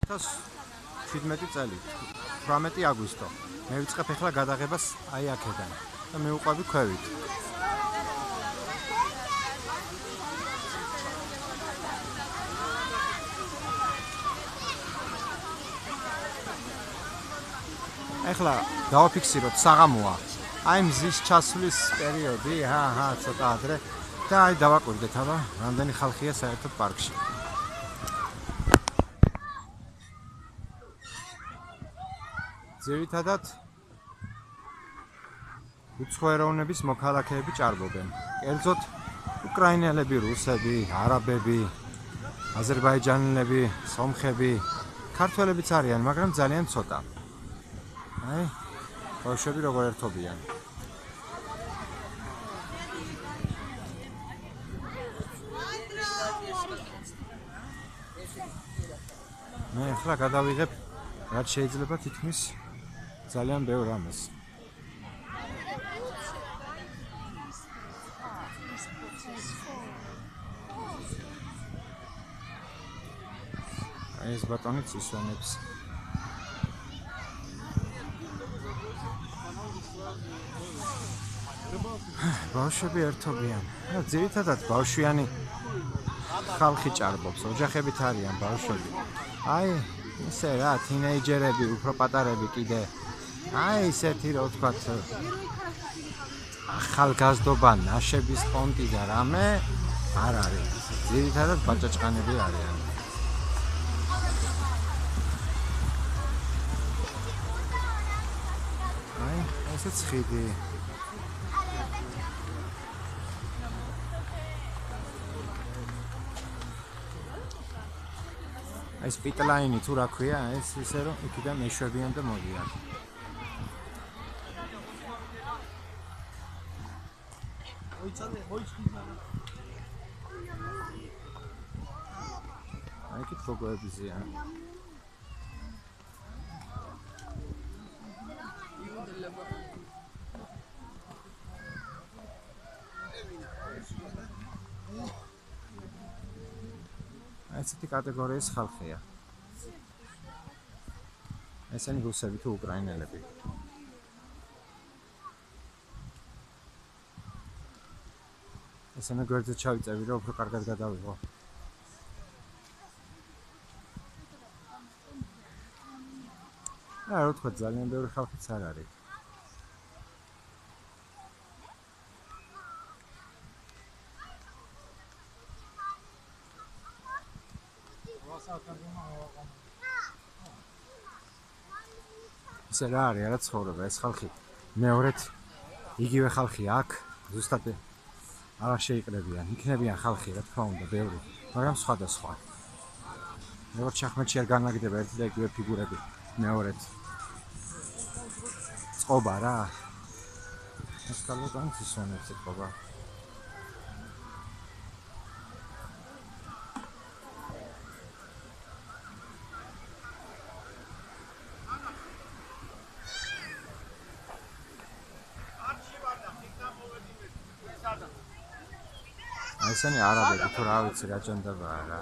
2017 წელი 18 აგვისტო მე ვიწყებ ახლა გადაღებას აი აქედან და მივუყვები ქვევით ახლა დავაფიქსიროთ საღამოა აი მზის ჩასვლის პერიოდი ცოტა ადრე და აი დავაკვირდეთ აბა რამდენი ხალხია საერთოდ პარკში ძირითადად უცხოეროვნების მოქალაქეები ჭარბობენ კერძოდ უკრაინელები, რუსები, არაბები, აზერბაიჯანელები, სომხები, ქართველებიც არიან, მაგრამ ძალიან ცოტა აი ბავშვები როგორ ერთობიან მე ახლა გადავიღებ რაც შეიძლება თითქმის ძალიან ბევრ რამეს ეს ბატონიც ისვენებს ბავშვები ერთობიან ძირითადად ბავშვიანი ხალხი ჭარბობს ოჯახებით არიან ბავშვები აი ისე რა თინეიჯერები უფრო პატარები კიდე აი ისეთი რა ვთქვათ ახალგაზრდობა ნაშების პონტი და რამე არ არის ძირითადად ბაჭაჭყანები არიან აი ესეც ხიდი ეს პიტლაინი თუ რა ქვია, ეს ისე რომ იქიდან ეშვებიან და მოდიან. აი კი ფოგოებზია. ესეთი კატეგორიის ხალხია. ესენი რუსები თუ უკრაინელები. ესენა გვერდზე ჩავიწევი რომ უფრო კარგად გადავიღო. რა ვთქვა ძალიან ბევრი ხალხიც არ არის. რა არის რა ცხოვრება ეს ხალხი მეორედ იგივე ხალხი აქ ზუსტად არ შეიყრებიან იქნებიან ხალხი რა თქმა უნდა ბევრი მაგრამ სხვადასხვა როგორც შახმეტში არ განლაგდება ერთი და იგივე ფიგურები მეორედ წყობა რა ეს კალოდანს ისონებს წყობა ესენი არაბები თუ რა ვიცი რა ჭანდება რა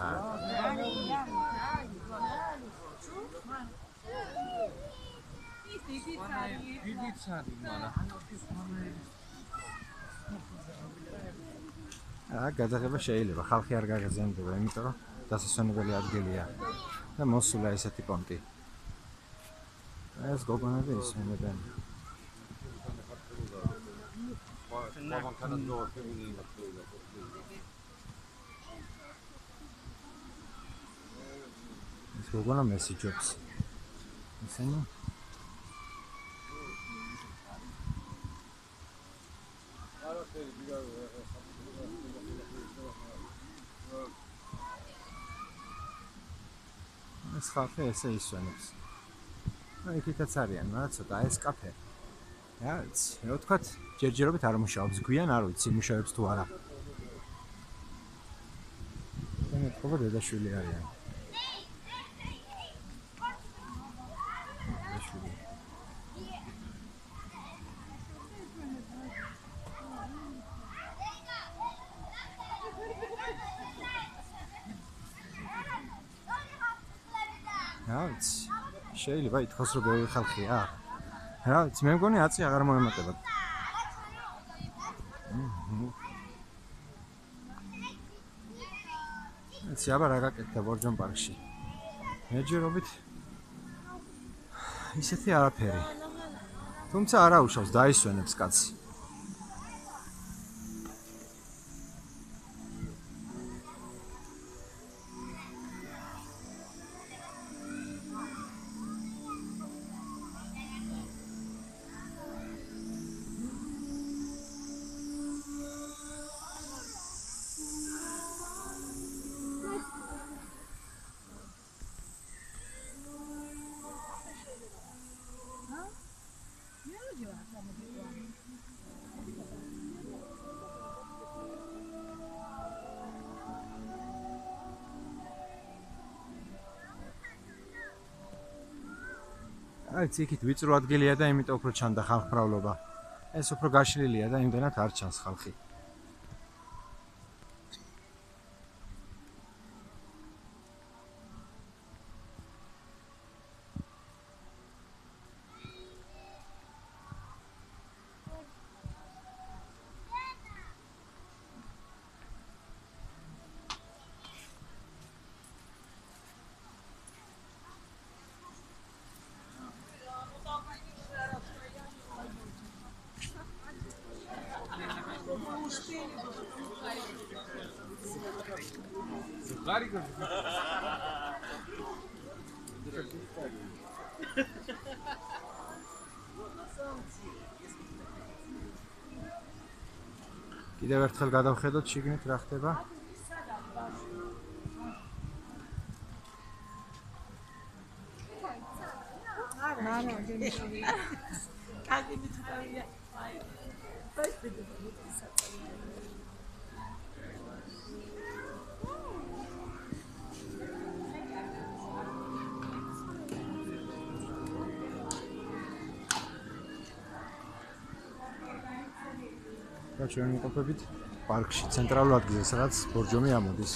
გადაღება შეიძლება ხალხი არ გაღიზიანდება იმიტომ რომ დასასვენებელი ადგილია და მოსულა ესეთი პონტი ეს გოგონები ისვენებენ We're gonna message jobs. Listen. ეს კაფე ესე ისვენებს. აი იქითაც არიან, მაგრამ ცოტა ეს კაფე. რაც, რა ვთქვათ, ჯერჯერობით არ მუშაობს, გვიან არ ვიცი, მუშაობს თუ არა. და მეთქობა დედაშვილი არიან. რა ვიცი. შეიძლება ითქვას რომ ბევრი ხალხია. რა ვიცი, მე მგონი აწი აღარ მოემატება. იცი აბა რა გაკეთდა ბორჯომ პარკში. მეჯერობით ისეთი არაფერი. თუმცა არა უშავს დაისვენებს კაცი. აი ციკით ვიწრო ადგილია და იმიტომ უფრო ჩანდა ხალხმრავლობა. ეს უფრო გაშლილია და იმდენად არ ჩანს ხალხი. კიდევ ერთხელ გადავხედოთ შიგნით რა ხდება. და ჩვენ ვიმყოფებით პარკში, ცენტრალურ ადგილზე, სადაც ბორჯომი ამოდის.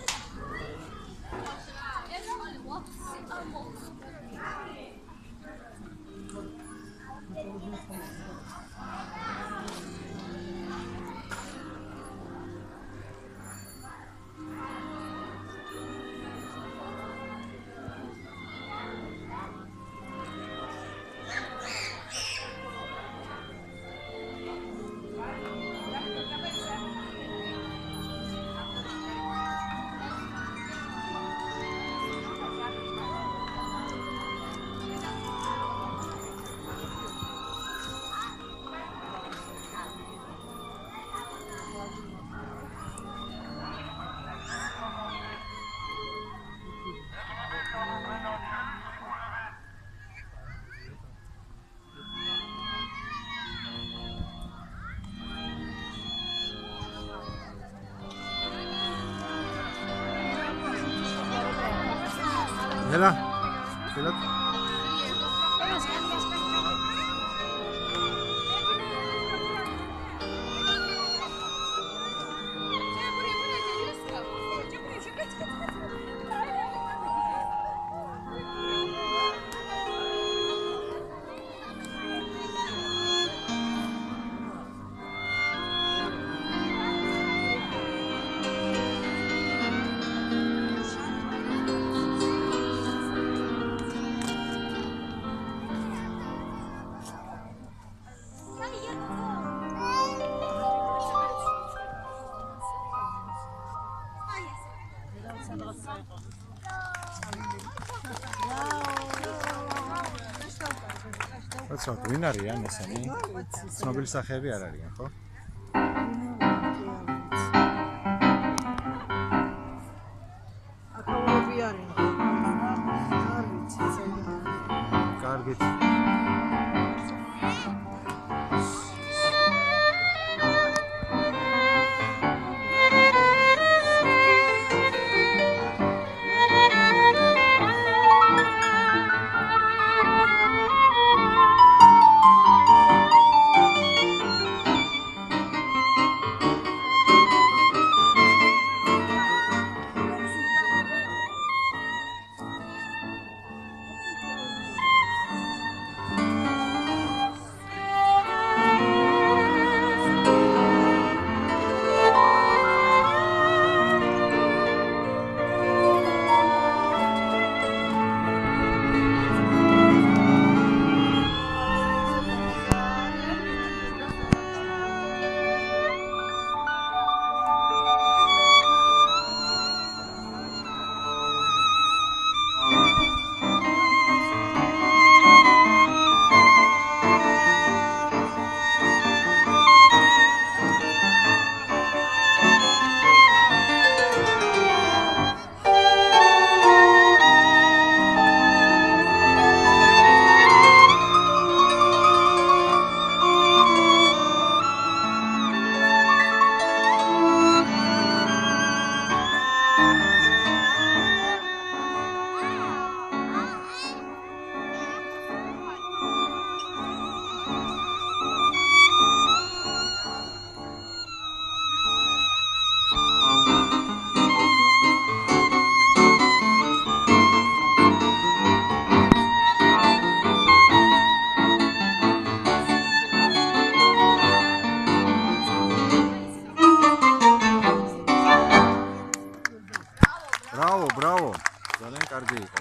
Έλα, έλα. Čo, ვინ არიან ესენი? ცნობილი სახეები არ არიან, ხო? აკავრები არიან. არ ვიცი, ზოგადად. კარგით.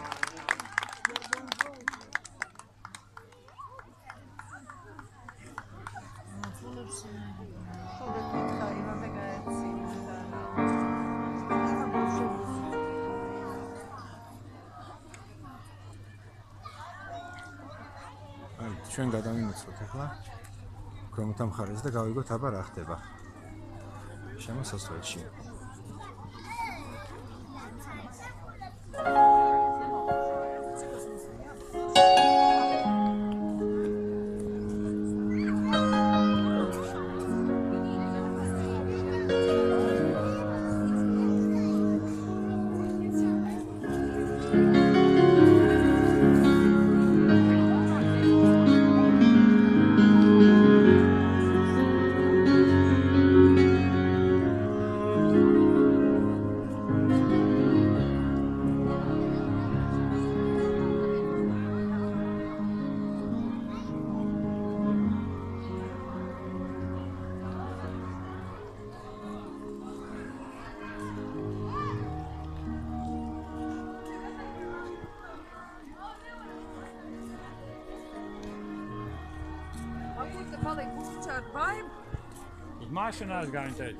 ჩვენ გადავიმოწოთ ახლა ქვემოთ მხარეს და გავიგოთ აბა რა ხდება შემოსასვლელში. Uz mašīnās gājiņ teikt.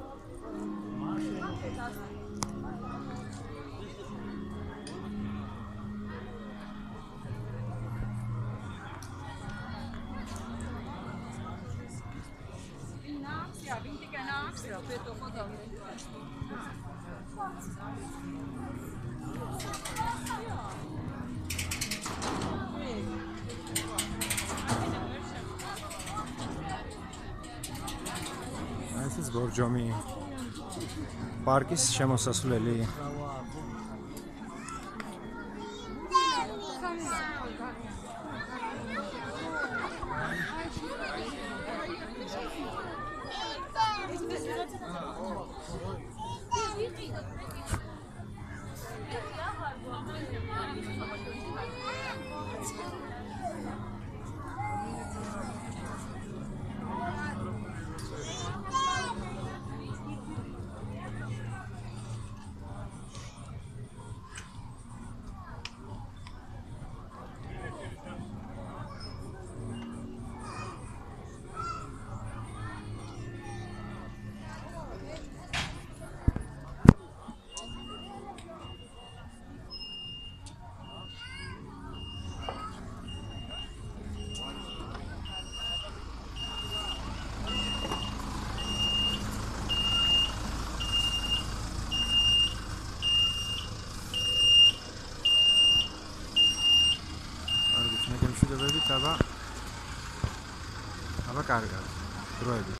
Viņi tikai nāks jau pie to fotogrāfiju. ეს ის ბორჯომი პარკის შემოსასვლელი. აბა კარგად დროებით